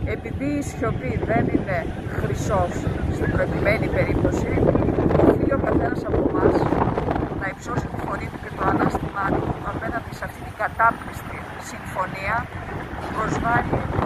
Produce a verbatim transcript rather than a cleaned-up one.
Επειδή η σιωπή δεν είναι χρυσός στην προκειμένη περίπτωση, οφείλει ο καθένας από εμάς να υψώσει τη φωνή του και το ανάστημά του απέναντι σε αυτή την κατάπληστη συμφωνία που προσβάλλει